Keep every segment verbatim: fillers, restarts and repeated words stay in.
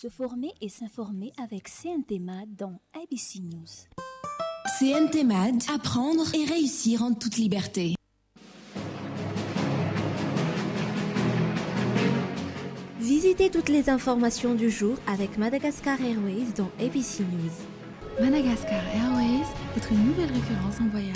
Se former et s'informer avec C N T M A D dans A B C News. C N T M A D, apprendre et réussir en toute liberté. Visitez toutes les informations du jour avec Madagascar Airways dans A B C News. Madagascar Airways, votre nouvelle référence en voyage.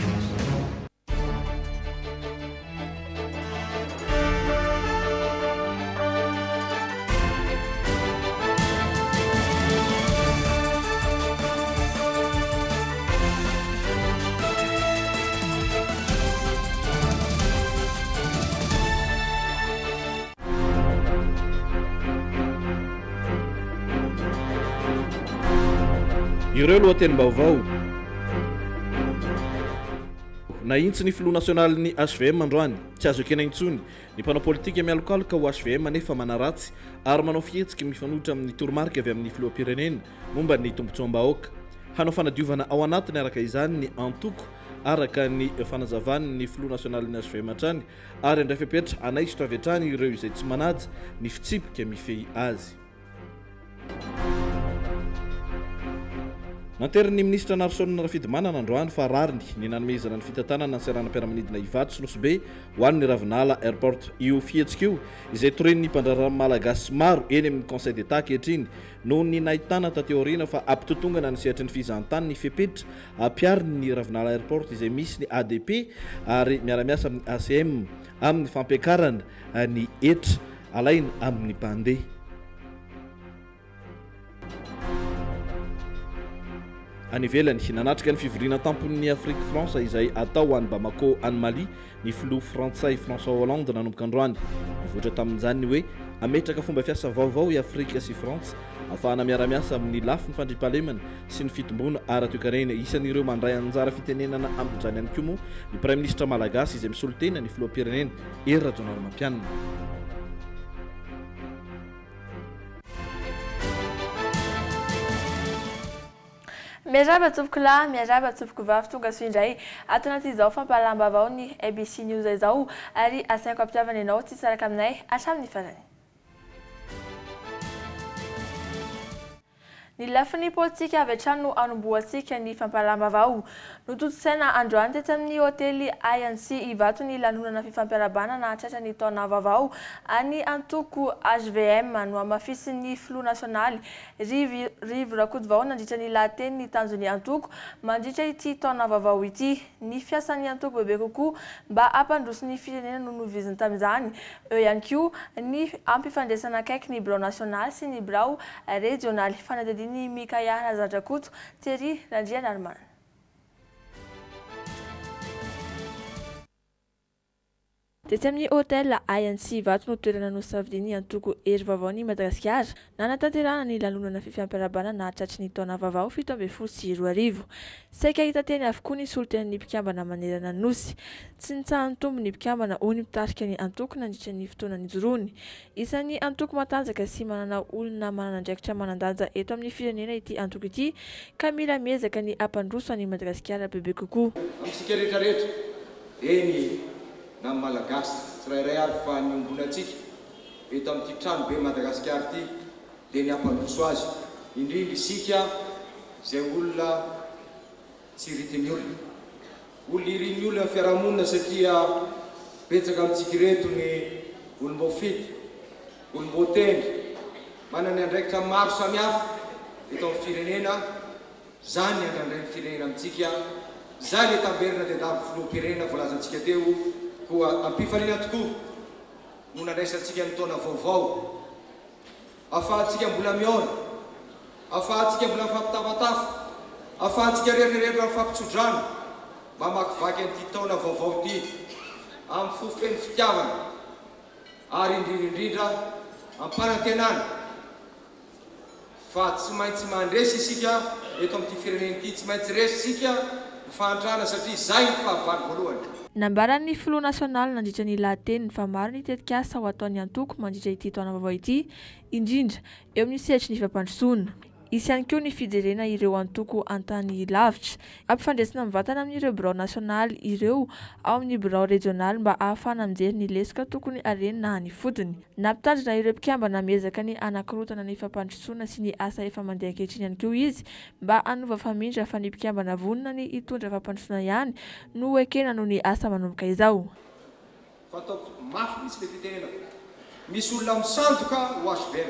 Ireo lohatenim-baovao nahintsy ny filoha nasionaly H V M androany tsy azo ekena intsony ny mpanao politika mialokaloka ho H V M nefa manaratsy ary manao fihetsiky mifanohitra amin'ny toromarika avy amin'ny filoham-pirenena momba ny tombotsoam-bahoaka hanao fanadiovana ao anatiny araka izany ny antoko araka ny fanazavany ny filoha nasionaly H V M hatrany ary andray fepetra anaisotra avy hatrany ireo izay tsy manaja ny fitsipika mifehy azy. Nanteriny ministra Narsona Rafidimanana androany fa rariny ny nanomezana ny fitantanana ny seranam-piaramanidina Ivato sy Nosy Be ho an'ny Ravinala Airport. Io fihetsika io izay toren'ny mpandrarana malagasy maro eny amin'ny Conseil d'État ankehitriny noho ny nahitana tateoriana fa ampitotongana ny sehatry ny fizahantany ny fepetra ampiariny ny Ravinala Airport izay misy ny A D P ary miara-miasa amin'ny A C M amin'ny fampiakarana ny etra alaina amin'ny mpandeha. Anivelany nanatrika ny fivoriana tampon'ny Afrique France izay atao any Bamako any Mali ny filoha frantsay François Hollande nanomboka androany nivoatra tamin'izany hoe ametraka fomba fiasa vaovao i Afrika sy France ahafahana miara-miasa amin'ny lafiny fandriampahalemana sy ny fitomboana ara-toe-karena. Isan'ireo mandray anjara fitenenana amin'izany ihany koa moa ny Prime Ministre malagasy izay misolitena ny filoham-pirenena Hery Rajaonarimampianina. Miaraba tompoko lahy, miaraba tompoko vavy tonga soa indray ato anaty izao fampahalambavao ny A B C News izao ary asaiko ampiavana ianao tsy saraka aminay hatramin'ny farany. Ny lafiny politika avy hatrany no anomboantsika ny fampahalambavao. Notontosana androany tetsy amin'ny hôtely I N C Ivato ny lanonana fifampiarabanana hatratra ny taona vaovao any antoko H V M no amafisin'ny filoha nasionaly Rivo Rakotovao nandritra ny lahateny ny tanjony antoko mandritra ity taona vaovao ity. Ny fiasan'ny antoko bebe kokoa mba ampandroso ny firenena no noviziny tamin'izany. Eo ihany koa ny ampifandraisana akaiky ny birao nasionaly sy ny birao regionaly. Fanadidiny Mikaya Razadrakoto, Thierry Randrianarman. Tetsy amin'ny hôtel I N C Ivato no toerana nosafidiany antoko hery vaovao ny Madagasikara nanatanterahana ny lanonana fifampiarabanana hatratry ny taona vaovao fito ambin'ny folo sy roa arivo. Saika hita teny avokoa ny solotenan'ny mpikambana manerana ny nosy. Tsy nitsahan'ny tombo ny mpikambana hoy ny mpitarika ny antoko nandritra ny fotoana nijoroany. Isan'ny antoko matanjaka sy manana olona manana andraikitra manandanja eto amin'ny firenena ity antoko ity ka mila miezaka ny ampandroso any Madagasikara bebe kokoa. Amitsika rehetrarehetra eny na malagasy tsirairay ary fa niombonantsika eto amin'ity trano be Madagasikara ity dia ny ampandroso azy indrindra isika izay olona tsy iritin'ny olona olona irin'ny olona fiarahamonina satria betsaka amintsika reto ny olom-baofity olom-baotendry manana andraikitra maro samihafa eto amin'ny firenena. Zany andrandray ny firenena amintsika zany le tamberina dia davo filoham-pirenena voalazantsika teo koa ampifaliana tokoa no nandraisantsika ny taona vaovao ahafahantsika mbola mihaona ahafahantsika mbola mifampitafatafa ahafahantsika rehetrarehetra mifampitsodrano mba makivaky an'ity taona vaovao ity amin'ny fofeny fitiavana ary indrindraindrindra ampanantenana fa tsy maintsy mandresy isika eto amin'ity firenena ity, tsy maintsy resy isika mifahantrana satria zay ny fahavalo voalohany. Nambaran'ny filoha nasionaly nandritra ny lahateny fa maro ny tetikasa ho ataon'ny antoko mandritra ity taona vaovao ity indrindra eo amin'ny sehatry ny fampandrosoana. Isy ihany koa ny fijerena ireo antoko antany lavitra. Ampifandraisana mivantana amin'ireo birao nasionaly ireo ao amin'ny birao regionaly mba ahafahana mijery ny lesika tokony arenina any fotony. Nampitandrina ireo mpikiambana miezaka ny anankirotana ny fampandrosoana sy ny asa efa mandeha ankehitriny ihany koa izy mba hanova famindra fa ny mpikiambana vonona ny hitondra fampandrosoana ihany no ekena noho ny asa manomboka izao. Fataoko mafy misy le fitenenako. Misy olona misandoka ho H B M.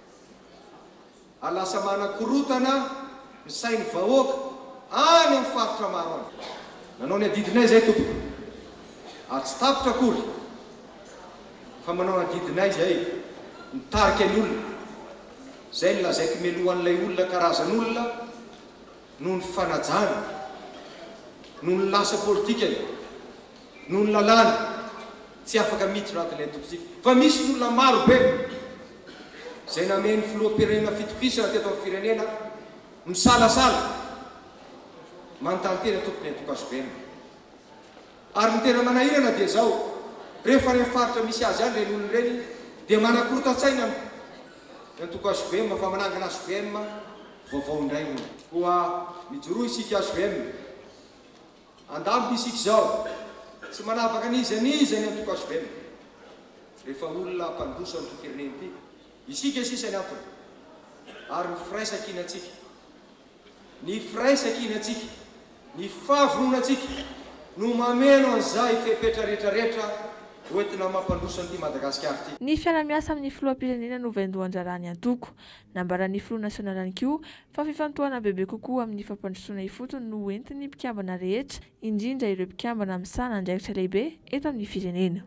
Alasa manakorotana ny sainy vahoaka any amin'ny faritra maro any. Nanao ny adidinay zay tompoko. Ary tsy tapitra akory. Fa manao ny adidinay zay mitarika ny olona. Zay ny lazaiko melohan'ilay olona karazan'olona noho ny fanajana, noho ny lasa politikany, noho ny lalàna. Tsy afaka miditra anatin'ilay tokotsika. Fa misy olona maro be zay nameny filoham-pirenena fitokisana teto amin'ny firenena misalasala manontany tena tompony antoko H B M. Ary ny tena manahirana dia zao, rehefa ny faritra misy azy any reny olona reny dia manakorota-tsaina ny antoko H B M fa manangana H B M vaovao indray koa mijoroa isika H B M. Andamby isika zao tsy manavaka n'iza n'iza ny antoko H B M. Rehefa olona mpandroso amin'ny firenena ity, isika sisa ny antony. Ary ny firaisan-kinatsika, ny firaisan-kinatsika, ny fahavononantsika no mameno an'izay fepetra rehetrarehetra hoentina mampandroso an'ity Madagasikara ity. Ny fiara-miasa amin'ny filoham-pirenena no vaindohan-drahany antoko. Nambaran'ny filoha nasionala ihany koa fa fifantohana bebe kokoa amin'ny fampandrosoana ifotony no entin'ny mpikiambana rehetra, indrindra ireo mpikiambana amin'ny sanan-draikitra lehibe eto amin'ny firenena.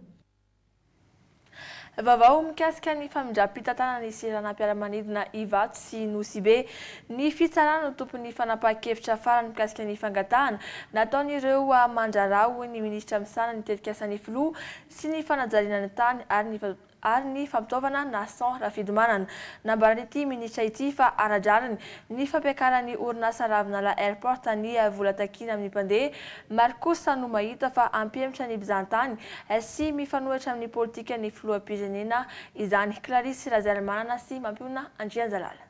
Vaovao mikasika ny famindram-pitantanana ny seranam-piaramanidina Ivato sy Nosibe. Ny fitsarana no tompon'ny fanapahan-kevitra farany mikasika ny fangatahana nataon'ireo mandrarao ny minisitra misana ny tetikasan'ny filoha sy ny fanajariana ny tany ary ny ary ny fampitaovana Nason Rafidimanana. Nambaran'ity minisitra ity fa aradrariny ny fampiakaran'ny orinasa Ravinala Airport ny vola takina amin'ny mpandeha mary kosa no mahita fa ampiemitra ny mpizahatany sy mifanohitra amin'ny politika ny filoham-pirenena izany. Clarisse Razalimanana sy mampiona Andrianjalala.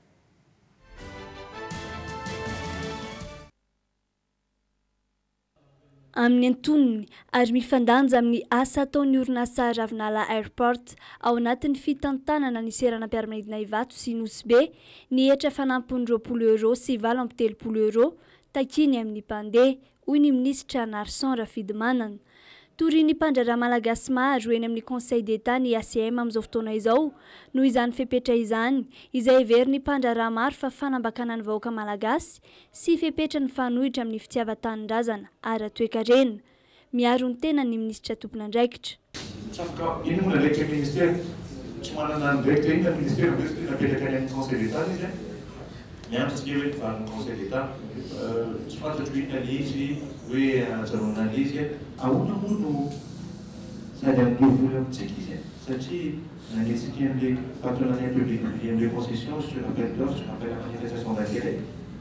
Amin'ny antonony ary mifandanja amin'ny asa ataon'ny orinasa Ravinala Airport ao anatin'ny fitantanana ny seranam-piaramanidina Ivato sy Nosibe ny hetra fanampiny roapolo euro sy valo amby telopolo euro takiny amin'ny mpandeha, hoy ny minisitra Nason Rafidimanana. Tory ny mpandraraha malagasy maro eny amin'ny Conseil d'État ny A C M amin'izao fotoana izao no izany fepetra izany, izay heveriny mpandraraha maro fa fanambakana ny vahoaka malagasy sy fepetra ny fanohitra amin'ny fitiavan-tanindrazana ara-toekarena. Miaro ny tena ny minisitra tompon'andraikitra. Ino moa ndraiky ministera tsy manana andraikitra iny ministera napetraka any amin'ny Conseil d'État izy miandratsika hoe valin'ny Conseil d'État tsy fantatro inona izy hoe azahoana izy ahoana moa no sady amin'n'olovola amintsika izy satria nanetsika amin'ilay partenariat public amin'ilay concession sur appel d'offres sur appel à manifestation d'intérêt.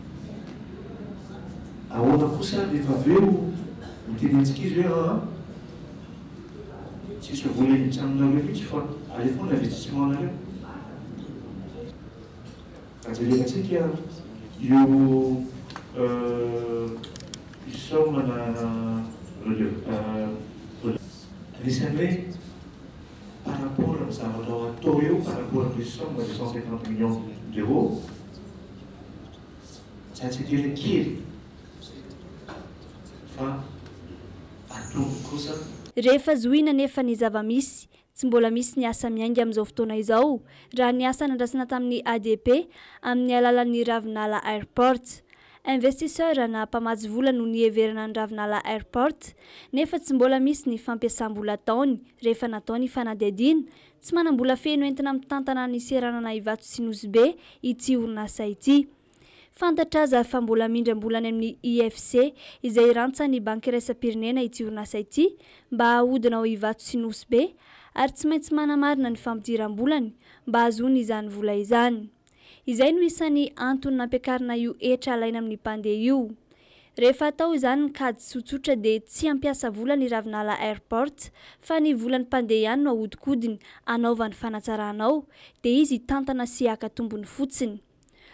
Ahoana kosa rehefa avy eo mitenentsika izy hoe tsisy vola hiditra aminareo mihitsy fa alefoana investissement anareo. Ajerentsika io somme anisan'ny hoe par rapport amin'ny zavatra atao eo par rapport amin'ny somme de cent cinquante millions d'euros tsy atsikely kely fa atombo kosa. Rehefa zohina nefa ny zava-misy tsy mbola misy ny asa miainga amin'izao fotoana izao raha ny asa nandrasana tamin'ny A D P amin'ny alalan'ny Ravinala Airport. Investisseur na mpamatsy vola no niheverana ny Ravinala Airport nefa tsy mbola misy ny fampiasam-bola ataony rehefa natao ny fanadihadiana tsy manam-bola feno entina mitantana ny seranana Ivato sy Nosibe ity orinasa ity. Fantatra aza fa mbola mindram-bolany amin'ny I F C izay rantsany banky iraisam-pirenena ity orinasa ity mba ahodina ao Ivato sy Nosibe ary tsy maintsy manamarina ny fampidiram-bolany mba azoany izany vola izany. Izay no isan'ny antony nampiakarina io hetra alaina amin'ny mpandeha io. Rehefa atao izany ny kady tsotsotra dia tsy ampiasa vola ny Ravinala Airport fa ny volan'ny mpandeha ihany no ahodikodiny anaovany fanatsaranao dia izy tantana sy aka tombony fotsiny.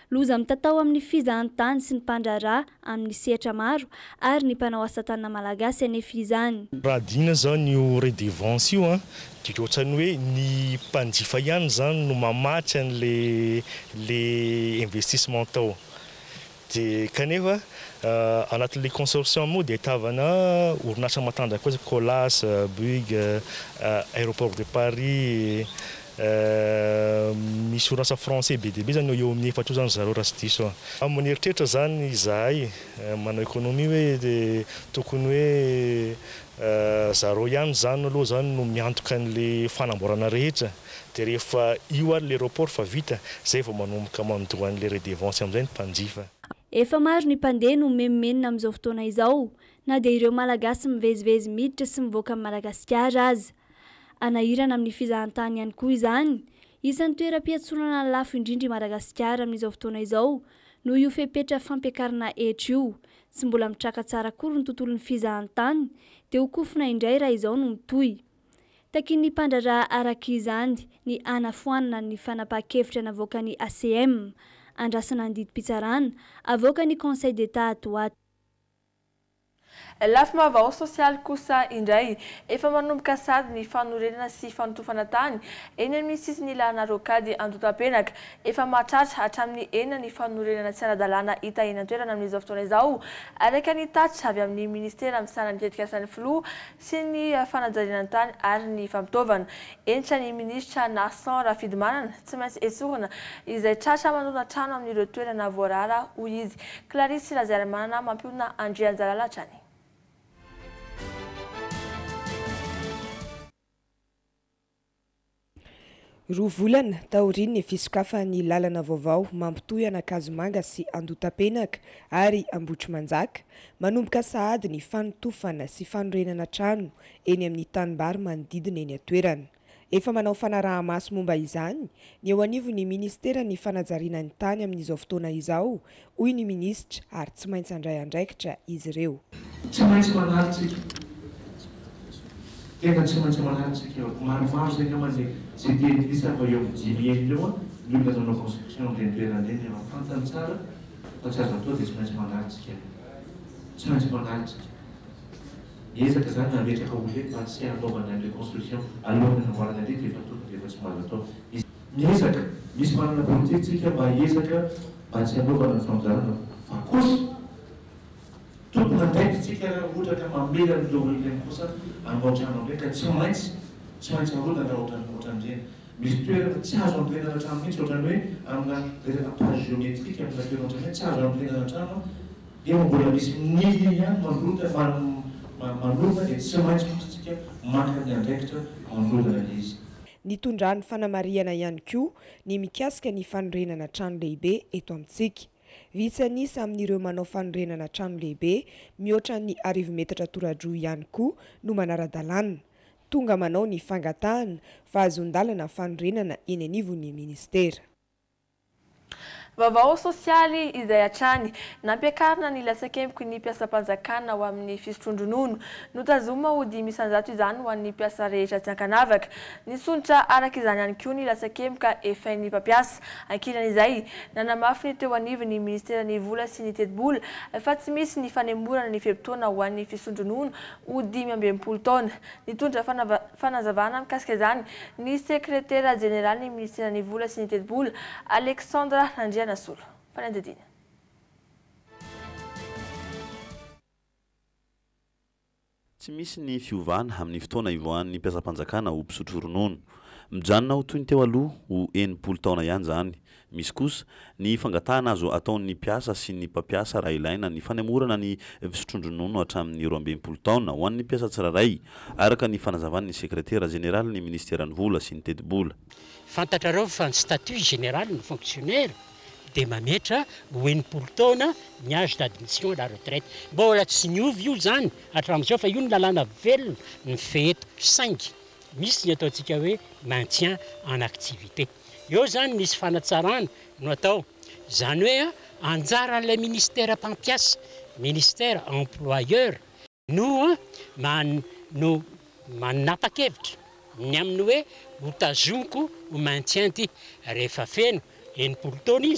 loza mitatao amin'ny fizahantany sy ny mpandraraha amin'ny sehatra maro ary ny mpanao asa tanana malagasy anefa izany. Raha dina zao ny redevance io a dia ohatrany hoe ny mpanjifa ihany zany no mamatsy an'le le investissement tao. Dia kanefa uh, anatin'le consortium moa dia tavana orinasa matanjaka koa Colas, Bouygues, uh, Aéroport de Paris, uh, misy orinasa français B D B zany eo amin'ny efatra zany zareo raha sy diso. Amin'ny eritreritra zany izahay manao économie hoe de tokony hoe uh, zareo ihany zany aloha zany no miantoka an'le fanamboarana rehetra. Dia rehefa io ary l'aéroport fa vita zay vao manomboka mandoa an'le redevance amin'izay ny mpanjifa. Efa maro ny mpandeha no memenina amin'izao fotoana izao, na dia ireo malagasy mivezivezy miditra sy mivoaka amin'ny Madagasikara aza. Anahirana amin'ny fizahantany ihany koa izany, isan'ny toeram-piantsonana lafo indrindra i Madagasikara amin'izao fotoana izao, noho io fepetra fampiakarana hetra io, sy mbola mitraka tsara akory ny tontolon'ny fizahantany, dia ho kofina indray raha izao no mitohy. Takin'ny mpandraraha araka izany ny anafoanana ny fanapahan-kevitra navoaka ny A C M, Andrasana Andidim-Pitsarana, avoaka ny Conseil d'État ato ato. Lafy vaovao sosialy kosa indray efa manomboka sady ny fanorenana sy fanotofana tany eny amin'ny sisiny ilana rokady Antotapenaka. Efa mahatratra hatramin'ny enina ny fanorenana tsy ara-dalàna hita eny an-toerana amin'izao fotoana izao, araka ny tatra avy amin'ny ministera misana ny tetikasa ny filoha sy ny fanajariana tany ary ny fampitaovana. Entra ny ministra Nason Rafidimanana tsy maintsy esorina izay tratra manona trano amin'ireo toerana voarara hoy izy. Clarisse Lazaramanana mampiona Andrea Anjalalatrany. Roa volana taoriany fisokafan'ny lalana vaovao mampitohy Anakazomanga sy Andotapenaka ary Ambotrimanjaka, manomboka sahady ny fanotofana sy fanorenana trano eny amin'ny tanimbary manodidina eny an-toerana. Efa manao fanaraha-maso momba izany ny eo anivon'ny ministera ny fanajariana ny tany amin'izao fotoana izao, hoy ny ministra ary tsy maintsy andray andraikitra izy ireo. Tsy maintsy manaritsika. Tena tsy maintsy manaritsika maromaro zay nama zay zay tenisy avao eo amin'ny dimy eny eo ny olona zanao construction reny toerana eny efa fantany tsara fa tsy azo atao dia tsy maintsy manaritsika. Tsy maintsy manaritsika. Miezaka zany nametraka olona mba tsy hanaovana an'ilay construction alohan'ny namboarana an'ilay dia efa tokony dia efa tsy mahazo atao. Miezaka, misy manana politikatsika mba hiezaka mba tsy hanaovana ny fampidarana fa kosa tokony andraikitsika ohatra ka mamela n'ilay olona eny kosa anamboatrano amin'ilay ka tsy maintsy tsy maintsy arodana ohatran'ireny. Misy toerana tsy azo amprenana trano mihitsy ohatrany hoe amina resaka page géométrique amina toerana ohatrany hoe tsy azo amprenana trano dia mbola misy nily ihany manodota manolona dia tsy maintsy kositsika maka ny andraikitra manodana izy. Nitondrany fanamariana ihany koa ny mikasika ny fanorenana trano lehibe eto amintsika. Vitsanisa amin'ireo manao fanorenana trano lehibe mihoatra ny arivo metatra toradroa ihany koa no manara-dalàna. Tonga manao ny fangatahana fa azon-dalana fanorenana eny anivon'ny ministera. Vaovao sosialy izay hatrany nampiakarina ny lasakempoky ny mpiasam-panjakana ho amin'ny fisotrondronono. Notazoma ho dimy isanjato izany ho an'ny mpiasa rehetra tsy ankanavaka. Nisontra araka izany ihany koa ny lasakempoka efain'ny mpampiasa. Ankilan'izay nanamafy ny teo anivon'ny ministera ny vola sy ny teti-bola fa tsy misy ny fanemorana ny ferim-potoana ho an'ny fisotrondronono ho dimy amby enimpolo taona. Nitondra fanazavana mikasika izany ny sekretera jeneraly ny ministera ny vola sy ny teti-bola Alexandra Nandria Nasolo. Fanandedina. Tsy misy ny fiovana amin'ny fotoana ivoan'ny mpiasam-panjakana ho mpisotro ronono. Mijanona ho toy ny teo aloha ho enimpolo taona ihany zany. Misy kosa ny fangatahana azo ataon'ny mpiasa sy ny mpampiasa raha ilaina ny fanemorana ny fisotrondronono hatramin'ny roa amby enimpolo taona ho an'ny mpiasa tsirairay araka ny fanazavan'ny sekretera jeneraly ny ministeran'ny vola sy ny teti-bola. Fantatrareo fa ny statut général ny fonctionnaire dia mametra ho enimpolo taona ny âge d'admission à la retraite. Mbola tsy niovy io zany hatramin'izao fa io ny lalàna velona ny feto saingy. Misy ny ataontsika hoe maintien en activité. Eo zany misy fanatsarana no atao. Zany hoe anjaran'ilay ministère mpampiasa, ministère employeur no man no manapa-kevitra ny amin'ny hoe ho tazomiko ho maintien ty rehefa feno enimpolo taona izy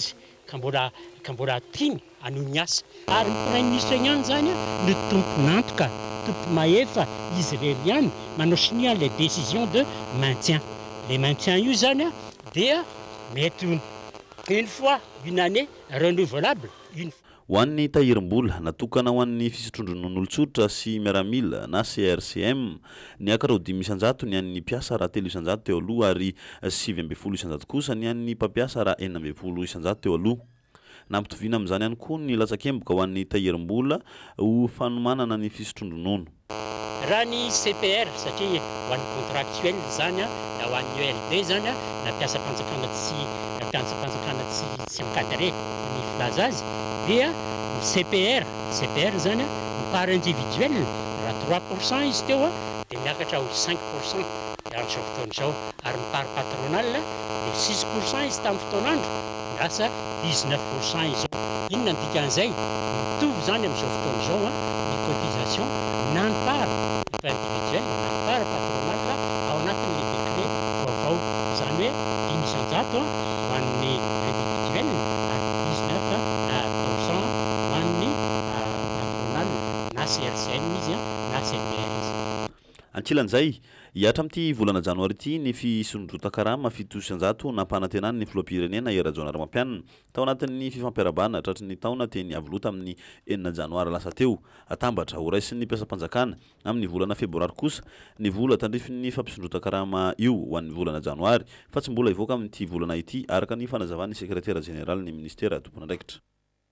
ka mbola ka mbola tiany hanao ny asa ary ny premier ministre igny ihany zany ny tompon'antoka tompo mahefa izy rery ihany manao signer les décisions de maintien les maintien io zany a dia mety une fois une année renouvelable une ho an'ny tahirim-bola natokana ho an'ny fisotrondron'olon-tsotra sy miaramila na C R C M ny akarao dimy isanjato ny an'ny mpiasa raha telo isanjato teo aloha ary sivy amby folo isanjato kosa ny an'ny mpampiasa raha enina amby folo isanjato teo aloha nampitoviana amin'izany ihany koa ny latsakemboka ho an'ny tahirim-bola ho fanomanana ny fisotrondronono raha ny C P R satria ho an'ny contractuel zany a na ho an'ny E L D zany a na mpiasa-panjakana tsy mpiasa-panjakana tsy tsy encadré ny filaza azy dia ny C P R C P R zany a ny part individuel raha trois pour cent izy teo a dia miakatra ho cinq pour cent amin'izao fotoana izao ary ny part patronal dia six pour cent izy tamin'ny fotoanandro miasa dix-neuf pour cent izao inona ny dikan'izay mitovy zany amin'izao fotoana izao a ny cotisation na ny part individuel na ny part patronal ao anatin'le décret vaovao zany hoe dimy isanjato ho an'ny individuel ary dix-neuf pour cent ho an'ny patronal na C R C M izy a na C P R izy ankilan'izay hiatra amin'ity volana janoary ity ny fisondrotan-karama fito isanjato nampanantenany ny filoham-pirenena Erajon Raimampianina tao anatin'ny fifampiarabana tratry ny taona teny avolota amin'ny enina janoary lasa teo atambatra ho raisin'ny mpiasam-panjakana amin'ny volana febroary kosa ny vola tandrifin'ny fampisondrotan-karama io ho an'ny volana janoary fa tsy mbola hivoaka amin'ity volana ity araka ny fanazavan'ny sekretera général ny ministera tompon'andraikitra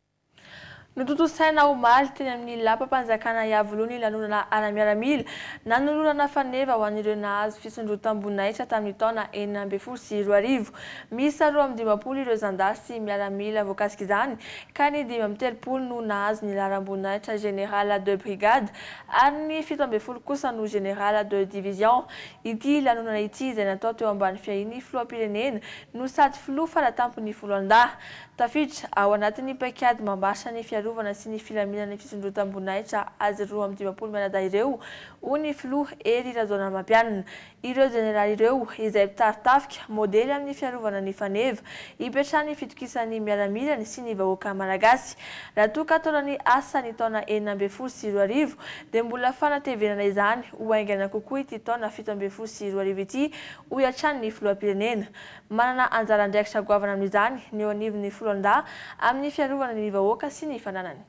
notontosaina omaly teny amin'ny lapam-panjakana iavoloha ny lanonana ara-miaramila nanolorana faneva ho an'ireo nahazo fisondrotam-boninahitra tamin'ny taona enina amby folo sy roa arivo misy roa amby dimampolo ireo zandasy miaramila voakasika izany ka ny dimy amby telopolo no nahazo ny laram-boninahitra général de brigade ary ny fito amby folo kosa no général de division ity lanonana ity izay natao teo ambany fiahiny filoham-pirenena no sady filoha falatampon'ny foloandaha tafiditra ao anatin'ny paikady mambasa ny fiarovana sy ny filaminana ny fisondrotam-boninahitra azy roa amby dimampolo mianadahy ireo ho ny filoha ery Erajon Raimampianina ireo jeneraly ireo izay mpitaritafika modely amin'ny fiarovana ny faneva hipetrahany fitokisan'ny miaramilany sy ny vahoaka malagasy raha toa ka taonany asa ny taona enina amby folo sy roa arivo dia mbola fanatevenana izany ho aingana kokoa ity taona fito amby folo sy roa arivo ity ho hiatrany ny filoham-pirenena manana anjara andraikitra goavana amin'izany ny eo anivon'ny foloandaha amin'ny fiarovana ny vahoaka sy ny fananany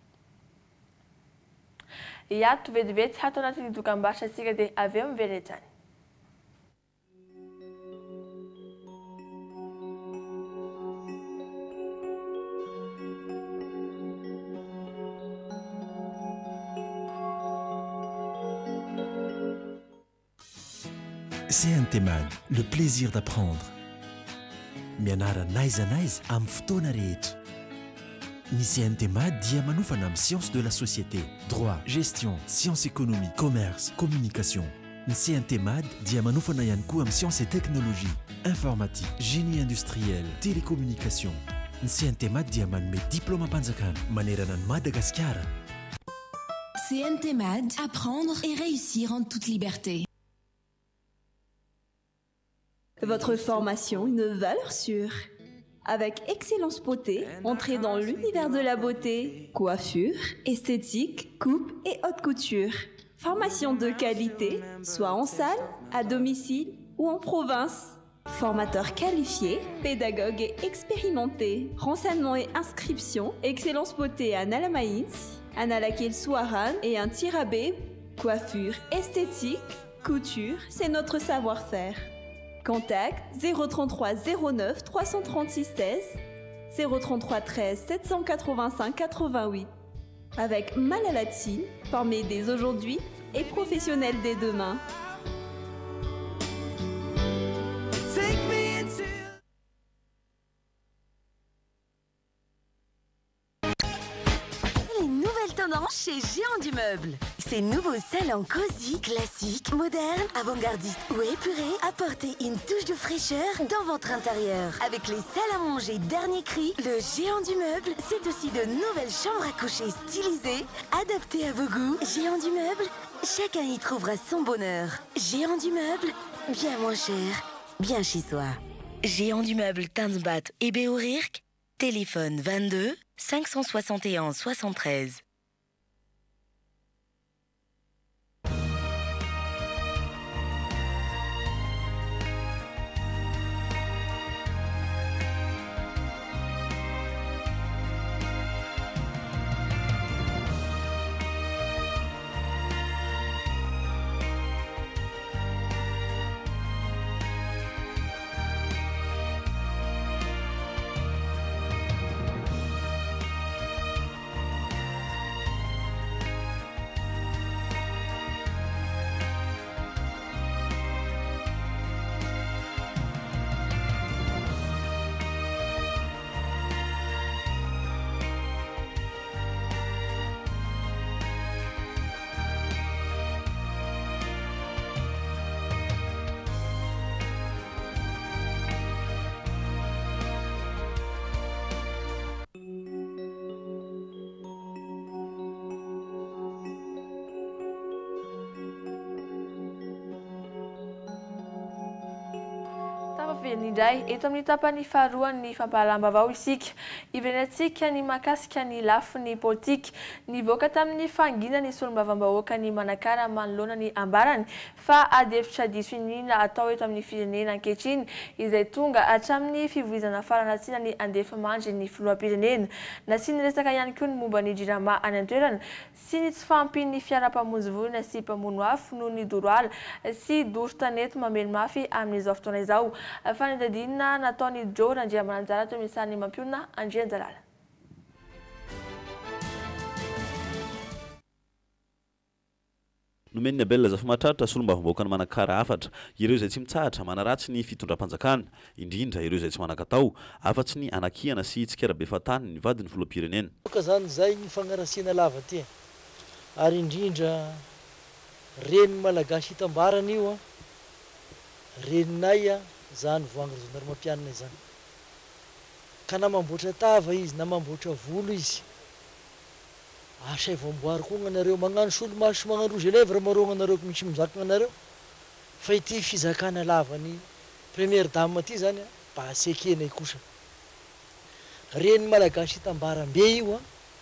iato vetivety hatao anatin'ny dokam-barotra antsika dia avy eo mivelajany C N T M A D, le plaisir d'apprendre. Mianara naiza naiza amin'ny fotoana rehetra. Ny C N T M A D dia manofana amin'ny sciences de la société, droit, gestion, sciences économiques, commerce, communication. Ny C N T M A D dia manofana ihany koa amin'ny sciences et technologie, informatique, génie industriel, télécommunication. Ny C N T M A D dia manome diplôme am-panjakana manerana ny Madagasikara. C N T M A D, apprendre et réussir en toute liberté. Votre formation, une valeur sûre. Avec Excellence Beauté, entrez dans l'univers de la beauté, coiffure, esthétique, coupe et haute couture. Formation de qualité, soit en salle, à domicile ou en province. Formateur qualifié, pédagogue et expérimenté. Renseignements et inscriptions, Excellence Beauté à Nalamaïns, à Nalakil Souaran et un Tirabé. Coiffure, esthétique, couture, c'est notre savoir-faire. Contact zéro trente-trois zéro neuf trois cent trente-six seize, zéro trente-trois treize sept cent quatre-vingt-cinq quatre-vingt-huit. Avec Malalati, formés dès aujourd'hui et professionnels dès demain. Les nouvelles tendances chez Géant du Meuble. Ces nouveaux salons cosy, classiques, modernes, avant-gardistes ou épurés, apportez une touche de fraîcheur dans votre intérieur. Avec les salles à manger dernier cri, le Géant du Meuble, c'est aussi de nouvelles chambres à coucher stylisées, adaptées à vos goûts. Géant du Meuble, chacun y trouvera son bonheur. Géant du Meuble, bien moins cher, bien chez soi. Géant du Meuble Tanzbat et Béourirk, Téléphone vingt-deux cinq cent soixante et onze soixante-treize. Indray eto amin'ny tapany faharoan'ny fampahalamba-bao isika iverenantsika ny mahakasika ny lafin'ny politika nivoaka tamin'ny fangina ny solombavambahoaka ny manakara manoloana ny ambarany fa ady hevitra diso inina atao eto amin'ny firenena ankehitriny izay tonga hatramin'ny fivoizana faranatsiana ny andefa mandry ny filoham-pirenena nasiany resaka ihany koa ny momba ny jirama any an-toerana sy ny tsy fampin'ny fiara-pamonjy volona sy mpamono afo noho ny doroala sy doro tanety mamely mafy amin'izao fotoana izao. Fanadadina nataony Joe Andriamananjara to misany mampiona Andrianjalala. Nomeny Abel zafa mahatratra solombavambahoaka ny manakara afatra ireo izay tsy mitsahatra manaratsy ny fitondram-panjakana indrindra ireo izay tsy manan-katao afatsy ny anakiana sy tsikarabe fatany ny vadiny filoham-pirenena. Ka zany zay ny fagnarasiana lava ty ary indrindra reny malagasy hitambarana io a reninay a zany voangy zonary mampianina zany ka na mamboatra tava izy na mamboatra volo izy asa voamboary koa gnanareo magnano solomaso magnano rouge à lèvres marao gnanareo misy mizaka gnanareo fa ity fizakana lavany première dame ty zany ba asekenay kosa reny malagasy hitambaram-be io a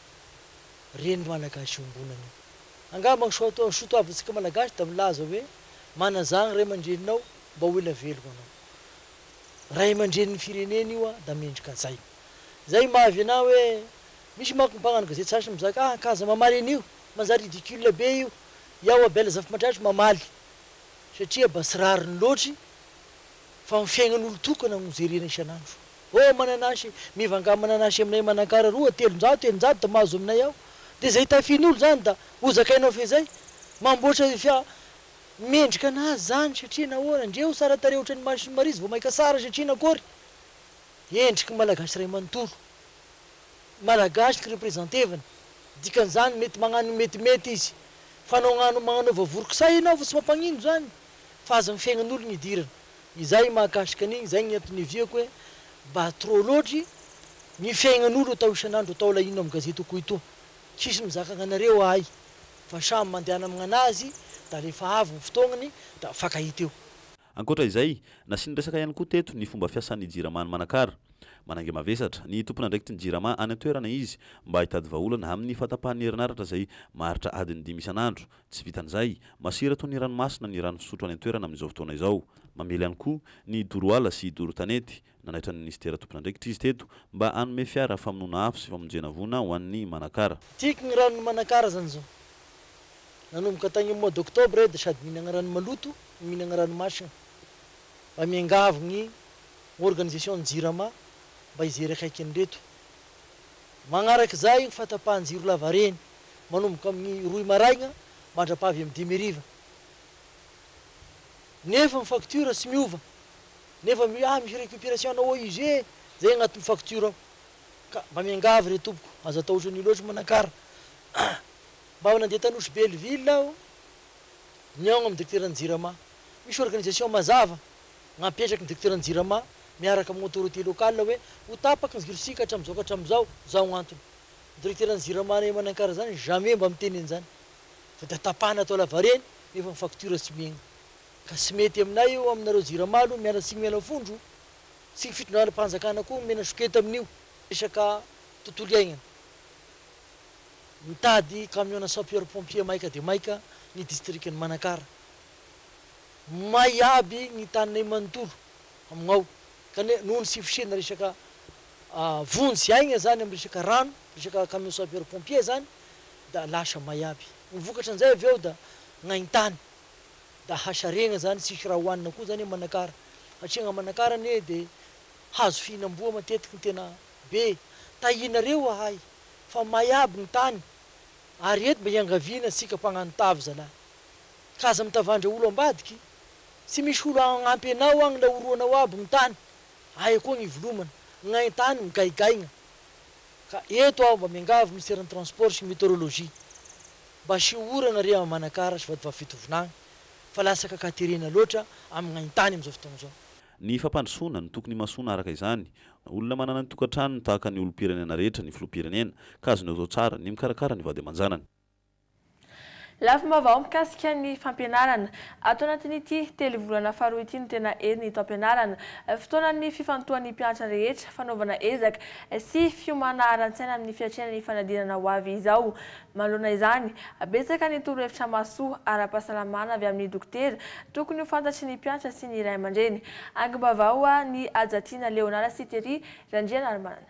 reny malagasy ombonany angamba soto soto avatsika malagasy da milaza hoe manazagny ray mandreninao mba ho ela veloko anao ray aman-dreniny firenena io a da mendrika zay zay mahavy ana hoe misy manko mpagnano gazety sasy mizaka ah kaza mamaly an'io manjary ridicule be io iaho Abel zafa matratra mamaly satria ba sy rariny loatry fa mifiaignan'olo tokana mozerena isan'andro oh mananasy mivanga mananasy aminay manakara roa telonjato telonjato da mahazo aminay ao de zay tafin'olo zany da ozakainao fe zay mamboatra fia mendrika anazy zany satria nahoana ndreo sara tare ohatrany masy marizy vao maika sara satria nakory endriky malagasy ray manontolo malagasy k représentevany dikan'izany mety magnano metimety izy fa anao gnano magnano vavoroksay ianao fa tsy mampanino zany fa aza mifiaignan'olo ny idirana izay mahakasika an'igny zay ny antony viako hoe mba trop loatry ny fiaignan'olo atao isan'andro atao lahino amin'ny gazety koa itoa tsisy mizaka gnanareo ay fa samy mandehana amin'anazy da rehefa avy ny fotoagnany da fakahita eo. Ankoatra izay nasiany resaka ihany koa teto ny fomba fiasan'ny jirama ny manakara manange mavesatra ny tompona ndraiky ny jirama any an-toerana izy mba hitady vahaolana amin'ny fatapahan'ny herinaratra zay maharitra adiny dimy isan'andro tsy vitan'izay masira toy ny ranomasina ny rano fisotro any an-toerana amin'izao fotoana izao mamely ihany koa ny doroala sy doro tanety nanaitra ny ministera tompona ndraikitra izy teto mba anome fiara famonoana afo sy famonjena vona ho an'ny manakara. Tiky ny rano manakara zany zao nanomboka tagny mois d'octobre de sady mihinagna rano maloto mihinagna rano masina mba miangavy ny organisation ny jirama mba izery akaiky an'ireto magnaraky zay fatapahan-jiro lava reny manomboka amin'ny roy maraigna mandrapavy amin'ny dimy ariva nefa ny facture sy miova nefa ah misy récupération nao izy e zay agnatin'ny facture ao ka mba miangavy re tompoko aza atao ohatrany loatra manakara mba nandeha tanosy Belleville aho niagno amin'ny directeur-ny jirama misy organisation mazava gnampetraky ny directeur-ny jirama miaraka amin'ny autorité locale hoe ho tapaky ny zirosika hatram'izao ka hatram'izao zao antony directeur-ny jirama nay manakara zany jamais mba miteny an'izany fa da tapahana atao lava reny nefa ny facture tsy miegna ka tsy mety aminay io aminareo jirama alo miala sy miala fondro sy fitondrana mpanjakana koa mena sokety amin'io resaka tontolo iainana mitady camion sapeur pompier maika de maika ny district ny Manakara may aby ny tanynay manontolo amignao kane noho ny sifosena resaka vonjy aigna zany amy resaka rano resaka camion sapeur pompier zany da lasa may aby mivokatra an'izay avy eo da gnaintany da hasaregna zany tsisy raha hoanina koa zany Manakara satria gna Manakara ane de hazo fihinam-boa matetiky ny tena be tahinareo ahay fa may aby ny tany ary eto mba hiangaviana sika mpagnano tavy zalahy kaza mitavandra olo ambadiky tsy misy olo agnampy anao agny la oroanao aby ny tany aia koa gny volomana gnaintany migaigaigna ka eto aho mba miangavy ministère ny transport sy météorologie mba sy orana re amy Manakara sy vady vafitovinagna fa lasa kakaterena loatra amy gnaintany am'izao fotoagna zao ny fampandrosoana ny tokony masona araka izany olona manana ny tokantrano tahaka ny olo-pirenena rehetra ny filoha-pirenena ka azonao zao tsara ny mikarakara ny vady aman-janany lafim-baovao mikasika ny fampianarana ato anatin'ity telo volana faharoa ity no tena eny ito ampianarana fotoanan'ny fifantohan'ny mpianatra rehetra fanaovana ezaka sy fiomana aran-tsaina amin'ny fiatrena ny fanadinana ho avy izao manoloana izany betsaka ny torohevitra masoa ara-pahasalamana avy amin'ny dokotera tokony ho fantatry ny mpianatra sy ny ray aman-dreny angom-baovao ny Ajatina Leonara Siteri Randriana Armanana.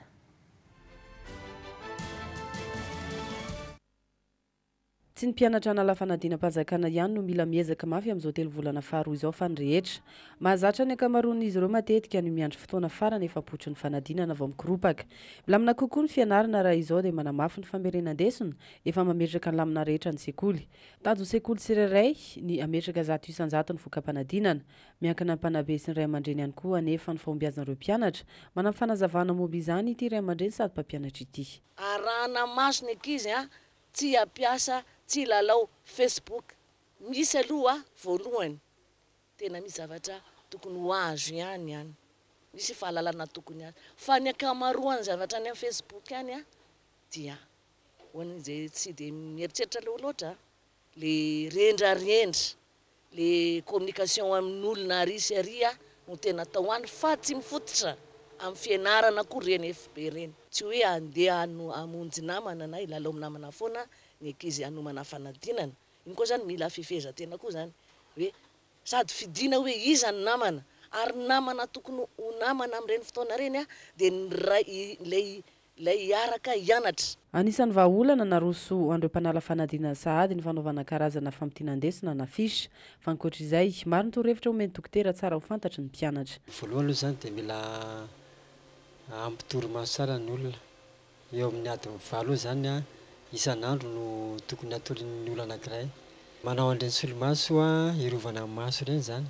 Tsy ny mpianatra nala fanadinam-panjakana ihany no mila miezaka mafy amin'izao telo volana faharoa izao fa ny rehetra mahazatra ny ankamaroan'izy ireo matetika no miandry fotoana farany efa apotry ny fanadinana vao mikiropaka milamina kokoa ny fianarana raha izao dia manamafy ny famerenan-desona efa mametraka ny lamina rehetra ny sekoly tanjo sekoly tsirairay ny ametraka zato isan-jato ny voka-panadinana miankina mpanabe sy ny ray aman-dreny ihany koa anefa ny fahombiazan'ireo mpianatra manam fanazavana momba izany ity ray aman-dreny sady mpampianatra ity arahana maso ny ankizy a tsy ampiasa tsy lalao Facebook misy aloha voalohany tena misy zavatra tokony ho azo ihany ihany misy fahalalana tokony azo fa ny akamaroany zavatra any amin'ny Facebook ihany a dia hoan'ny zay tsy de mieritreritra leo loatra le rendrarendra le communication amin'olona risy ary a no tena atao any fa tsy mifototra amin'ny fianarana koa reny F B reny tsy hoe andeha hamonjy namana na ilalao amin'ny namana foana ny ankizy hanomana fanadinana iny koa zany mila fifehezantena koa zany hoe sady fidina hoe iza ny namana ary namana tokony ho namana amin'ireny fotoana reny a dia lay lay hiaraka hianatra anisan'ny vahaolana naroso andreo mpanala fanadinana sahady ny fanaovana karazana fampitinandesina na fisha fa ankoatr'izay maro ny torohevitra omeny dokotera tsara ho fantatry ny mpianatra voalohany aloha zany dia mila ampitoromaso tsara ny olona eo amin'ny adiny valo zany a isan'andro no tokony atorin'ny olona anankiray manao an'ireny solomaso a irovana maso ireny zany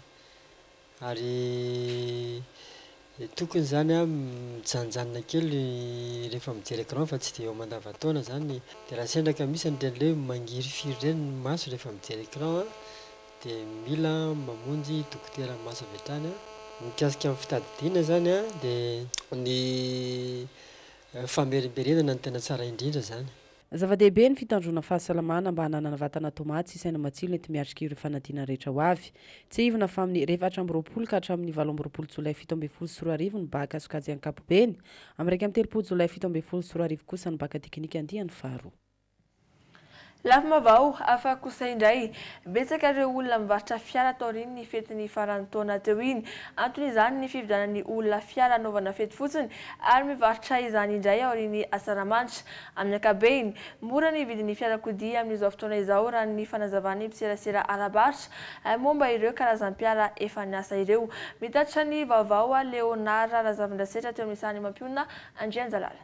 ary tokony zany a mijanjanona kely rehefa mijery écran fa tsy dia eo mandavataona zany dia raha sendraka misy an'ireny le mangiry firy ireny ny maso rehefa mijery écran a dia mila mamonjy dokotera maso avy hatrany a mikasika amin'ny fitadidiana zany a dia ny famerimberenana ny tena tsara indrindra zany zava-dehibe ny fitandrona fahasalamana mba hananana vatana tomaty sy saina matsilo nety miatrika ireo fanadinana rehetra ho avy tsy ivona fa amin'ny rehefa hatramin'ny roapolo ka hatramin'ny valo amby roapolo jolay fito amby folo sy roa arivo ny baka sokajy ankapobeny amin'ny raika amby telopolo jolay fito amby folo sy roa arivo kosa ny baka teknika andiany faharoa lafim-baovao afa kosa indray betsaka ireo olona mivarotra fiara tao riny ny fetin'ny farany taona teo iny antony izany ny fividanan'ny olona fiara anaovana fety fotsiny ary mivarotra izany indray aoriny asaramanitra amin'ny ankabehiny mora ny vidin'ny fiarakodia amin'izao fotoana izao raha ny fanazavany mpiserasera arabaritra momba ireo karazam-piara efa niasa ireo mitatra ny vaovao Leonara Razavindrasetra teo amin'ny sany mampiona Andrianjalala.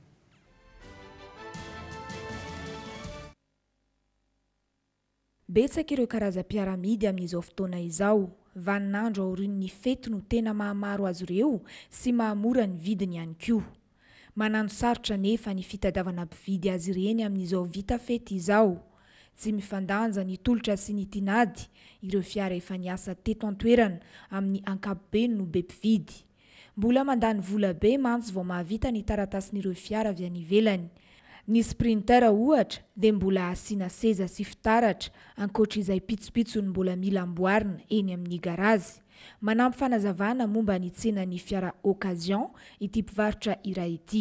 Betsaka ireo karazam-piaramidy amin'izao fotoana izao vaninandro aorian'ny fety no tena mahamaro azy ireo sy mahamora ny vidiny ihany koa manano sarotra nefa ny fitadiavana mpividy azy ireny amin'izao vita fety izao tsy mifandanja ny tolotra sy ny tinady ireo fiara efa niasa teto an-toerana amin'ny ankapobeny no be mpividy mbola mandany vola be mantsy vao mahavita ny taratasin'ireo fiara avy any ivelany ny sprinter ohatra dia mbola asiana seza sy fitaratra ankoatra izay pitsopitso ny mbola mila amboarina eny amin'ny garazy manampy fanazavana momba ny tsenan'ny fiara occasion ity mpivarotra iray ity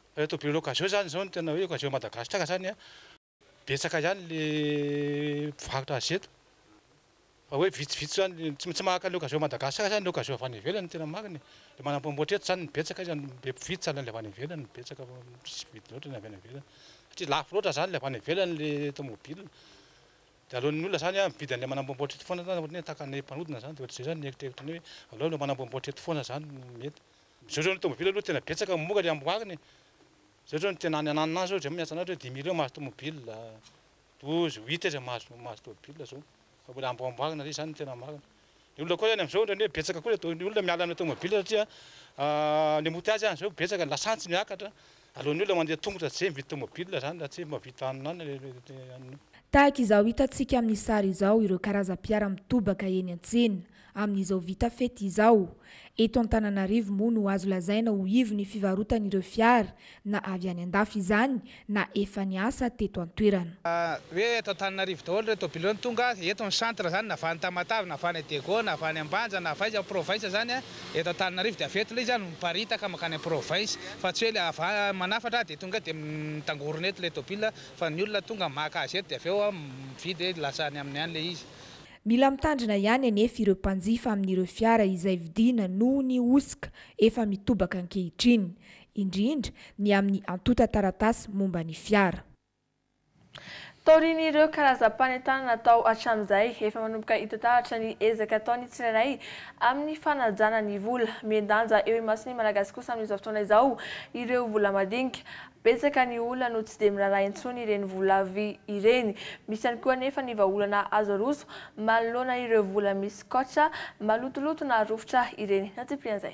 tôbily occasion zany zao no tena hoe occasion Madagasikara zany a betsaka zany le mpivarotra azy eto fa hoe vitsivitsy zany tsy mahaka le occasion Madagasikara zany le occasion avy any ivelany tena makany le manamboamboatra eto zany betsaka zany be mpividy zany le avy any ivelany betsaka tsy vidy loatra ny avy any ivelany satria lafo loatra zany le avy any ivelany le tômôbily de alohan'ny olona zany a mividy an'le manamboamboatra eto foana zany ohatry tahaka ny mpanodina zany de ohatr'izay zany nieritreritry ny hoe aleo le manamboamboatra eto foana zany mety zao zao ny tômôbily aloha tena betsaka mamoaka le amboakany zao zao ny tena any ananina zao zay miasa anatry hoe dix millions mahazo tômôbily douze huit zay mahazo mahazo tômôbily zao fa mbola amboamboakana zay zany tena makana ny olona koa zany am'izao ohatrany hoe betsaka koa le olona miala amin'ny tômôbily satria ny embouteillage any zao betsaka ny lasantsy miakatra alohan'ny olona mandeha tongotra tsy mividy tômôbily zany raha tsy mavita anana tahaka izao hitantsika amin'ny sary izao ireo karazam-piara mitobaka eny an-tsena amin'izao vita fety izao eto Antananarivo moa no azo lazaina ho ivo ny fivarotan'ireo fiara na avy any an-dafy izany na efa niasa teto an-toerana. Hoe eto Antananarivo daholo ireo tômôbily tonga eto ny centre zany na avy any Tamatave na avy any Dego na avy any Ambanja na avy province zany eto Antananarivo de avy eto ilay zany miparitaka makany province fa tsy hoe le avy manafatra de tonga de mitangorona eto le tômôbily fa ny olona tonga maka azy eto de avy eo mividy lasany amin'ny any le izy. Mila mitandrina ihany anefa ireo mpanjifa amin'ireo fiara izay vidiana noho ny osika efa mitobaka ankehitriny indrindra ny amin'ny antota taratasy momba ny fiara. Taorin'ireo karazam-panentana natao hatramin'izay efa manomboka hitantaratra ny ezaka ataony tsirairay amin'ny fanajana ny vola miandanja eo imasony malagasy kosa amin'izao fotoana izao ireo vola madinika betsaka ny olona no tsy de miraharaha intsony ireny vola vy ireny misy ihany koa nefa ny vahaolana azo aroso manoloana ireo vola misy kotra malotoloto na rofotra ireny natsiprian'izay.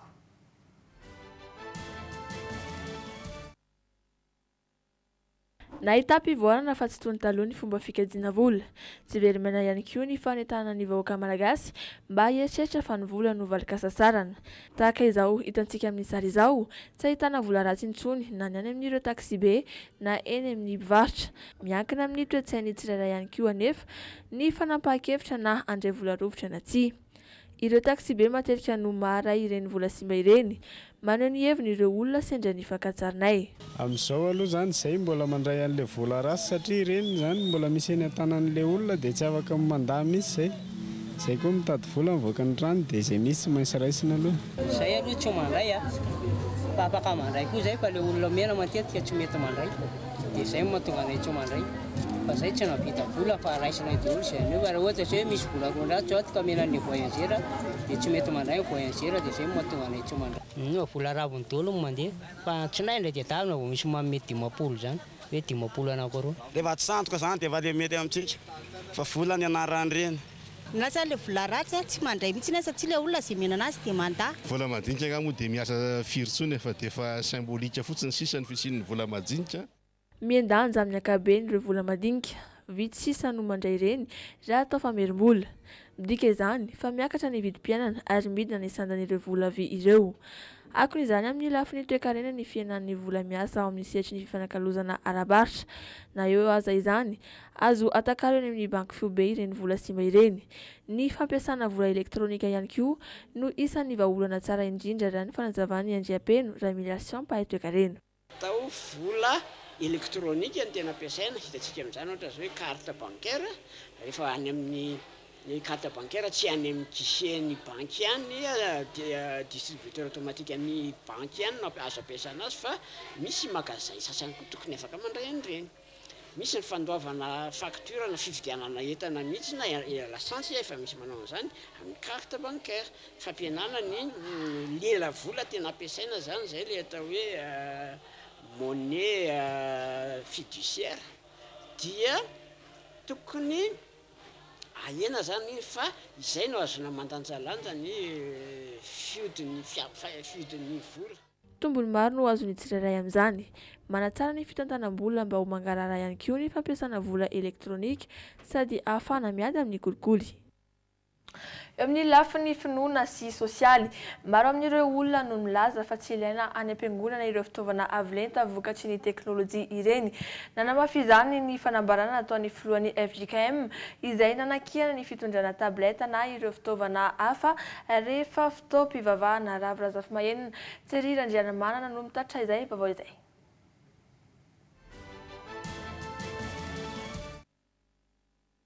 Nahita mpivoarana fa tsy tony taloha ny fomba fikajiana vola tsy very mena ihany koa ny fanentana ny vahoaka malagasy mba hieritreritra fa ny vola no valika sasarana tahaka izao hitantsika amin'ny sary izao tsy ahitana vola ratsy intsony na ny any amin'ireo taxi be na eny amin'ny mpivarotra miankina amin'ny toe-tsainy tsirairay ihany koa anefa ny fanampahan-kevitra na andray vola rovitra na tsia ireo taxi be matetika no maharay ireny vola simba ireny maneho ny heviny ireo olona sendra ny fankatsarinay. Amin'izao aloha zany izay mbola mandray an'le vola rasy satria ireny zany mbola misy eny an-tanan'le olona dia tsy afaka mandaa misy zay zay koa mitady vola mivoaka ny rano dia izay misy mainsy raisina aloha. Izay aloha tsy mandray a fa afaka mandray koa zay fa le olona mena matetika tsy mety mandray dia izay mahatonga anay tsy mandray fa zay tsy nahavita vola fa raisina daholo izay anio fa raha ohatra hoe misy vola roa ratsy ohatra ka menan'ny voyageur dia tsy mety mandray voyageur dia izay mahatonga anay tsy mandray. Vola raviny daholo no mandeha fa tsy naindray dia davina vao misy mamety dimapolo zany hoe dimapolo anankiroa. Rehefa tsy sandoka zany dia efa le mety amintsika fa vola ny anarany reny. Na tsy le vola ratsy tsy mandray mihitsy na satria le olona zay mena anazy dia manda. Vola madinika moa dia miasa firy fa dia efa symbolika fotsiny sisa ny fisian'ny vola madinika. Miandanja amin'ny ankabeny ireo vola madinika vitsy sisa no mandray ireny raha atao famerim-bola midika izany fa miakatra ny vidim-piainana ary midina ny sandan'ireo vola vy ireo akon'izany amin'ny lafiny toe-karena ny fiainan'ny vola miasa ao amin'ny sehatry ny fifanakalozana ara-baritra na eo aza izany azo atakalo eny amin'ny banky fio be ireny vola simba ireny ny fampiasana vola elektronika ihany koa no isan'ny vahaolana tsara indrindra raha ny fanazavany andriam-peno ramiliation mpahay toe-karena. Tao vola elektronika ny tena ampiasaina hitantsika amin'izany ohatra zao hoe carte bancaire rehefa any amin'ny ny carte bancaire tsy any amin'ny guichet-ny banky ihany dia distributeur automatique amin'ny banky ihany no azo ampiasana azy fa misy magasin sasany koa tokony afaka mandray an'ireny. Misy ny fandoavana facture na fividianana entana mihitsy na lasantsy efa misy manao an'izany amin'ny carte bancaire fampihenana ny lela vola tena ampiasaina zany zay le atao hoe monnaie fiduciaire dia tokony ahena zany fa izay no azona mandanjalanja ny fiodin'ny fiodin'ny vola. Tombony maro no azony tsirairay amin'izany manatsara ny fitantanam-bola mba ho mangarara ihany koa ny fampiasana vola elektronika sady ahafahana miady amin'ny kolikoly. Eo amin'ny lafiny finoana sy sosialy maro amin'ireo olona no milaza fa tsy ilaina any am-piangonana ireo fitaovana avolenta vokatry ny teknôlôjia ireny nanamafy izany ny fanambarana nataon'ny filohan'ny F J K M izay nanakihana ny fitondrana tableta na ireo fitaovana hafa rehefa fotoam-pivavahana ravy razafy mahenina Tseriry Andrianamanana no mitatra izay vaovao izay.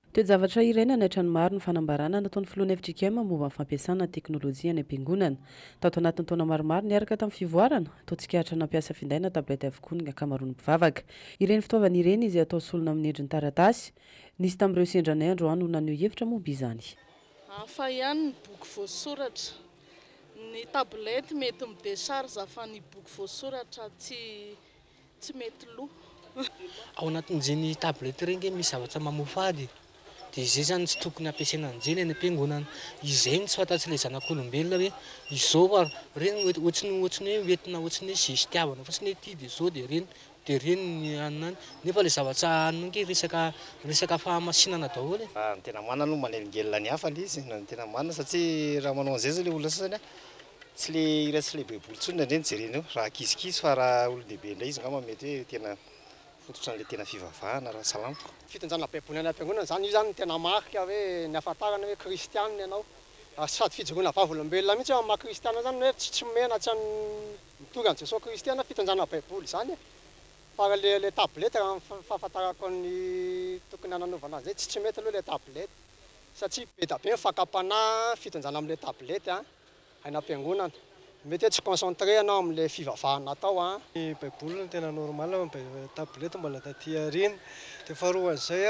Toe-javatra iray nanaitra ny maro ny fanambarana nataon'ny filohan'ny F J K M momba ny fampiasana teknôlôjia any am-piangonana. Tato anatin'ny taona maromaro niaraka tamin'ny fivoarana, tao tsikaritra nampiasa findaina tablety avokoa ny ankamaroan'ny mpivavaka. Ireny fitaovana ireny izy atao solona amin'ny endriny taratasy. Nisy tamin'ireo sendranay androany no naneho hevitra momba izany. Hafa ihany ny boky voasoratra. Ny tablety mety midecharge fa ny boky voasoratra tsy tsy mety loha. Ao anatin'izany tablety ireny misy zavatra mamofady. Dia izay zany tsy tokony ampiasaina an'izany any am-piangonana. Izay ny tsy fantatsy ilay zanak'olombelona hoe izao reny ohatriny ohatriny hoe entina ohatriny hoe zay itiavana fotsiny ity dia izao dia reny dia reny ny anany. Nefa ilay zavatra anonge resaka resaka fahamasinana daholo. Ny tena manana no manelingelina ny hafa ilay izy, ny tena manana satria raha manao an'izay zao ilay olona sasany tsy le ira tsy le baiboly tsony indreny jereny eo raha kisikisy fa raha olon-dehibe indray izy ngamba mety hoe tena fototra n'ilay tena fivavahana raha salama. Fitonjana baiboly any am-piangonana zany io zany tena marika hoe ny ahafantarana hoe kristianina ianao. Sady fijoroana vavolombelona mihitsy hoe maha kristianina zany hoe tsy tsy mena tsy mitovy an' Jesosy kristianina fitonjana baiboly zany. Fa le le tablety raha fahafantarako ny tokony hananaovana zay tsy tsy mety aloha le tablety satria be da be mifakapana fitonjana amin'le tablety a any am-piangonana. Mety hoe tsy concentré anao amin'le fivavahana atao. Ny baiboly no tena normal tablety mbola taty arina. Dia faharoa an'izay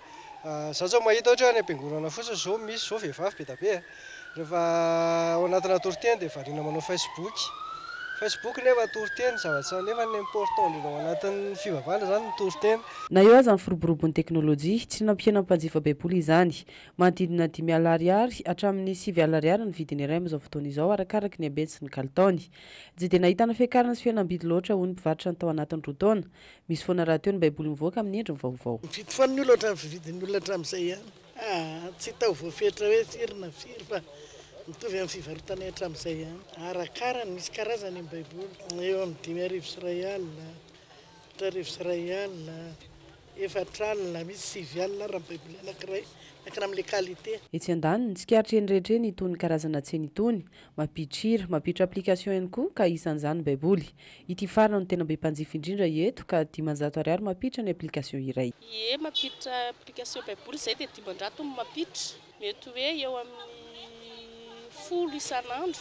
a za zao mahita ohatra any am-piangonana fotsiny zao misy zao vehivavy be da be. Rehefa ao anatina toriteny dia variana manao Facebook. Facebook nefa toriteny zavatra nefa ny important indrindra ao anatin'ny fivavahana zany ny toriteny. Na eo aza ny firoborobon'ny teknôlôjia tsy nampiana mpanjifa baiboly izany. Manodidina dimy alina ariary hatramin'ny sivy alina ariary ny vidiny iray amin'izao fotoana izao arakaraka ny habeny sy ny kalitaony. Tsy dia nahitana fiakarana sy fihenam-bidy loatra hoy ny mpivarotra ny tao anatin'ny roa taona. Misy foana raha teo ny baiboly mivoaka amin'ny endriny vaovao. Mividy foana ny olona hatramin'ny vidin'ny olona hatramin'izay ihany. Ah, tsy tao voafetra hoe firy na firy fa mitovy amin'ny fivarotana hatramin'izay ihany. Arakarany misy karazany ny baiboly. Eo amin'ny dimy arivo sy iray alina, efatra arivo sy iray alina, efatra alina, misy sivy alina raha baiboly anankiray. Nakana amin'ilay qualité. Etsy andaniny tsikaritra eny rehetra eny itony karazana tsena itony, mampiditra hira, mampiditra application ihany koa ka isan'izany baiboly. Ity farana no tena be mpanjifa indrindra eto ka dimanjato ariary mampiditra ny application iray. Ie, mampiditra application baiboly zay dia dimanjato no mampiditra. Mety hoe eo amin'ny folo isan'andro.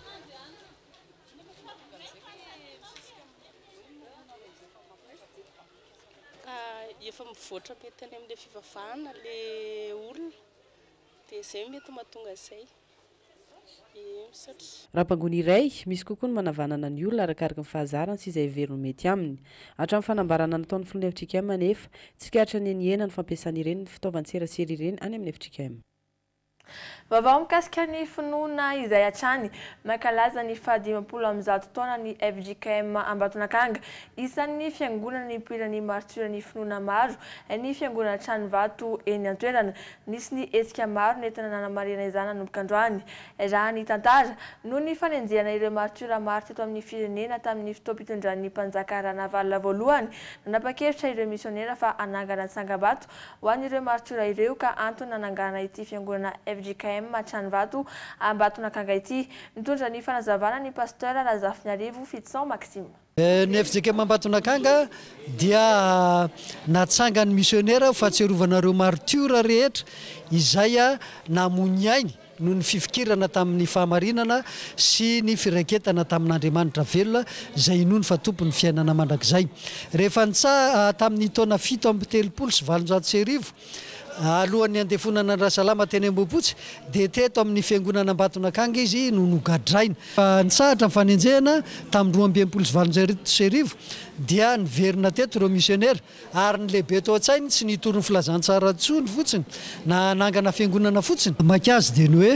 Efa mivoatra mety any amin'ilay fivavahana le olona dia izay mety mahatonga izay. Raha mpangony iray misy kokoa ny manavanana ny olona arakaraka ny fahazarany sy izay heveriny mety aminy. Hatramin'ny fanambarana nataon'ny filohan'ny F J K M anefa tsikaritra ny eniena ny fampiasana ireny fitaovan-tserasera ireny any amin'ny F J K M. Vaovao mikasika ny finoana izay hatrany mankalaza ny fahadimampolo amby zato taona ny F J K M Ambatonakanga. Isan'ny fiangonana nipoiran'ny martyra ny finoana maro ny fiangonana Tranovato eny an-toerana. Nisy ny hetsika maro nentina nanamarihana izany nanomboka androany. Raha ny tantara no ny fanenjehana ireo martyra maro teto amin'ny firenena tamin'ny fotoam-pitondran'ny mpanjaka Ranavalona voalohany. Nanapa-kevitra ireo misionera fa anangana tsangam-bato ho an'ireo martyra ireo ka antony nanangana ity fiangonana F J K M Tranovato Ambatonakanga ity. Nitondra ny fanazavana ny pasteur Razafiniarivo Fitsan Maxime. Ny F J K M Ambatonakanga dia natsangany misionera fahatserovana martyra rehetra izay namony ainy noho ny fifikirana tamin'ny fahamarinana sy ny firaiketana tamin'Andriamanitra velona izay noho ny fatompony fiainana mandrakizay. Rehefa nitsaha tamin'ny taona fito amby telopolo sy valonjato sy arivo alohan'ny andefonana Rasalama teny Ambohipotsy dia teto amin'ny fiangonana Ambatonakanga izy no nogadraina. Nitsahatra ny fanenjehana tamin'ny roa amby enimpolo sy valonjato sy arivo dia niverina teto ireo misionera ary ny lehibe tao an-tsainy tsy nitorony filazantsara tsony fotsiny na nangana fiangonana fotsiny. Makazy dia ny hoe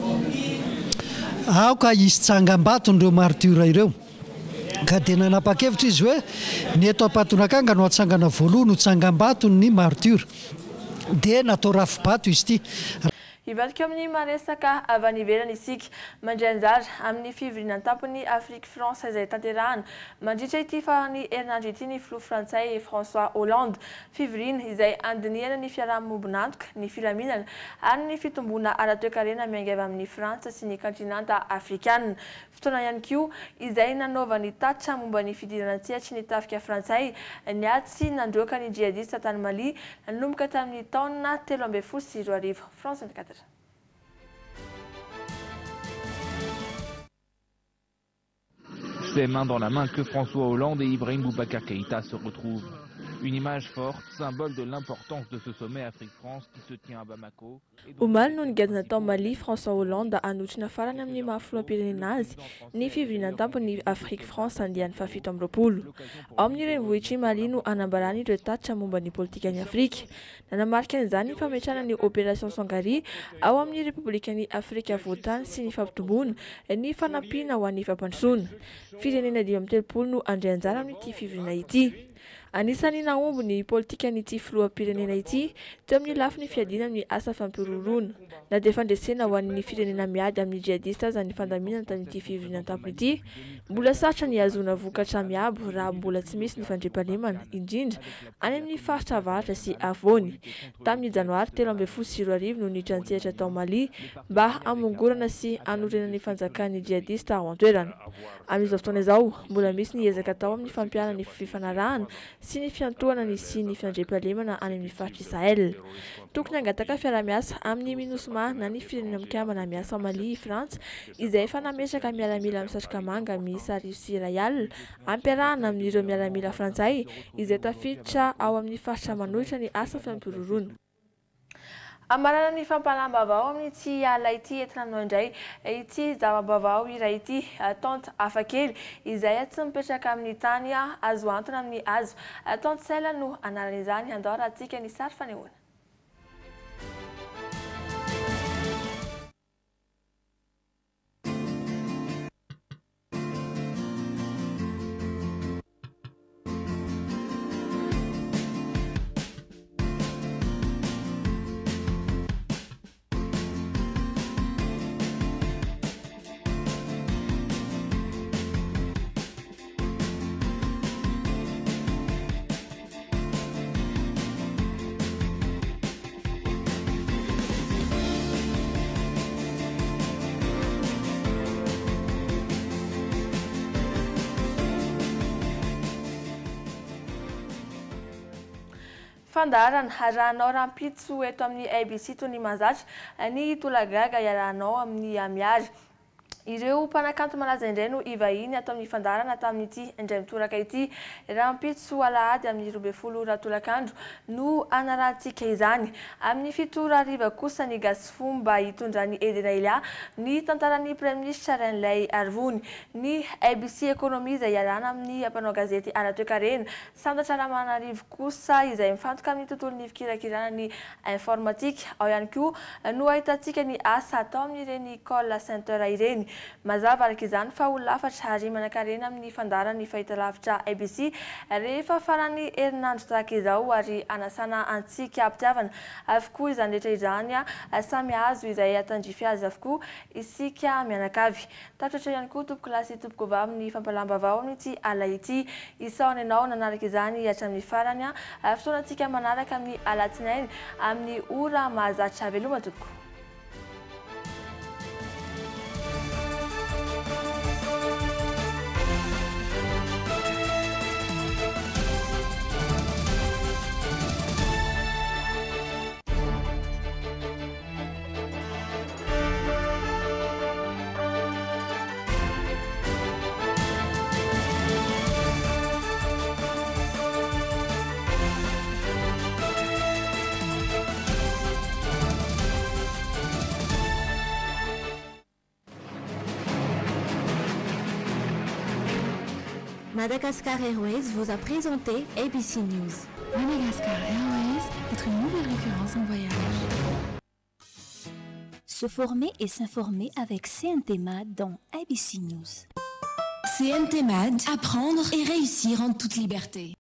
aoka isy tsangam-bato ireo martyra ireo. Ka dia nanapa-kevitra izy hoe ny eto Ambatonakanga no atsangana voalohany no tsangam-bato ny martyra. Dia natao rafibato izy ity. hivadika amin'ny maresaka avy any ivelany isika mandray anjara amin'ny fivoriana tampony Afrique France izay tanterahana mandritra ity farany herinandro ity ny filoha frantsay François Hollande fivoriana izay andinihana ny fiarahamonibon'antoka ny filaminana ary ny fitomboana ara-toe-karena miainga avy amin'ny Frantsa sy ny kontinanta afrikana fotoana ihany koa izay nanaova ny tatitra momba ny fidirana an-tsehatra ny tafika frantsay ny ady sy nandroaka ny jihadista tany Mali nanomboka tamin'ny taona telo ambin'ny folo sy roa arivo. France vingt-quatre. C'est main dans la main que François Hollande et Ibrahim Boubacar Keïta se retrouvent. Une image forte, symbole de l'importance de ce sommet Afrique-France qui se tient à Bamako. Omaly no nigadina tao Mali François Hollande anotrina farany amin'ny mahafiloam-pirenena azy ny fivoriana tampony Afrique France andiany fahafito amby roapolo. Ao amin'ny renivohitry Mali no anambarany ireo tatitra momba ny politika any Afrika. Nanamarika an'izany ny fametrahana ny opération Sangaria ao amin'ny Repoblikan'ny Afrika Voatany sy ny fampitomboana ny fanampiana ho an'ny fampandrosoana. Firenena dimy amby telopolo no andray anjara amin'ity fivoriana ity. Anisany naombo ny politika n'ity filoham-pirenena ity teo amin'ny lafiny fiadina amin'ny asa fampiroroana. Na dia fandresena ho an'ny firenena miady amin'ny jihadista aza ny fandaminana tamin'ity fivoriana tampony ity, mbola sarotra ny ahazoana vokatra miabo raha mbola tsy misy ny fandriampahalemana indrindra any amin'ny faritra avaratra sy avoany. Tamin'ny janoary telo ambin'ny folo sy roa arivo no niditra an-tsehatra tao Mali mba hamongorana sy hanorenana ny fanjakan'ny jihadista ao an-toerana. Amin'izao fotoana izao mbola misy ny ezaka tao amin'ny fampiana ny fifanarahana sy ny fiantohana ny sy ny fandriampahalemana any amin'ny faritra Sahel. Tokony hangataka fiara-miasa amin'ny MINUSMA na ny firenena mikambana miasa Mali Frantsa izay efa nametraka miaramila misatroka manga miisa arivo sy iray alina ampiarahana amin'ireo miaramila frantsay izay tafiditra ao amin'ny faritra manohitra ny asa fampiroroana. Amarana ny fampalam-bavao amin'ity ala ity entina aminao indray ity zava-bavao iray ity tante hafakely izay tsy mipetraka amin'ny tany azo antona amin'ny hazo. Tante Sela no anaran'izany andao rahantsika ny sary fanehoana. Fandarana rahanao rahampitso eto amin'ny A B C toy ny mahazatra ny tolagaga iarahanao amin'ny amiary. Ireo mpanakanto malaza indray no ivahiny atao amin'ny fandarana tamin'ity indray mitoraka ity rahampitso alahady amin'ny roa ambin'ny folo ora tolakandro no anarahantsika izany. Amin'ny fito ora hariva kosa ny gasy fomba hitondrany Edina Ilia ny tantaran'ny Prime Ministre Renilay Arvony ny A B C Économie izay iarahana amin'ny mpanao gazety ara-toe-karena sandatra Ramanarivo kosa izay mifantoka amin'ny tontolon'ny fikirakirana ny informatika. Ao ihany koa no ahitantsika ny asa atao amin'ireny École Sainte-Heure ireny. Mazava araka izany fa olona lafatra ary manan-karena amin'ny fandaran'ny fahitalavitra A B C rehefa farany herinandro tahaka izao ary anasana antsika ampitiavana avokoa izany rehetra izany samy hazo izay atandrify azy avokoa isika mianakavy. Tatratra ihany koa tompoko lasy tompoko vavy amin'ny fampalam-bavao amin'ity ala ity isaony ianao nanaraka izany hatramin'ny farany fotoanantsika manaraka amin'ny alatsinainy amin'ny ora mahazatra veloma tompoko. Madagascar Airways vous a présenté A B C News. Madagascar Airways, votre nouvelle référence en voyage. Se former et s'informer avec C N T M A D dans A B C News. C N T M A D, apprendre et réussir en toute liberté.